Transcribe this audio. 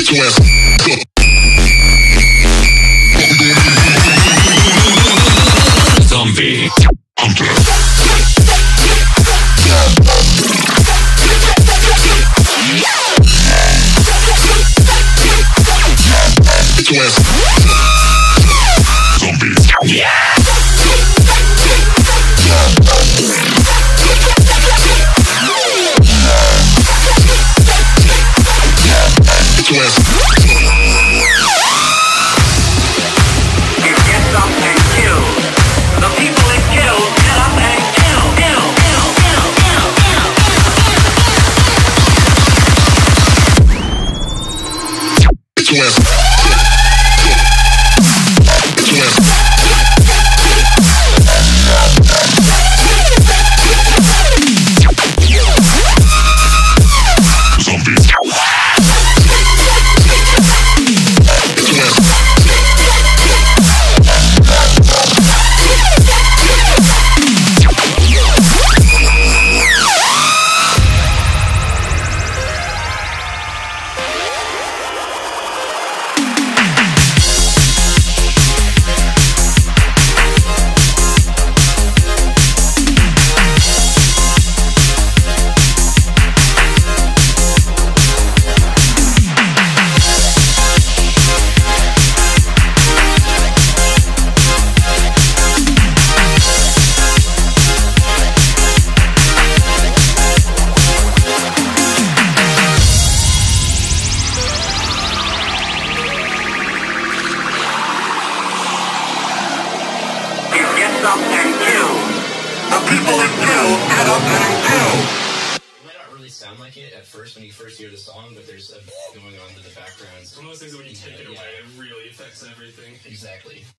Zombie Hunter. Zombies. Yeah. And kill. The people in kill, get up and kill. It might not really sound like it at first when you first hear the song, but there's a going on in the background. It's one of those things that when you take it away, it really affects everything. Exactly.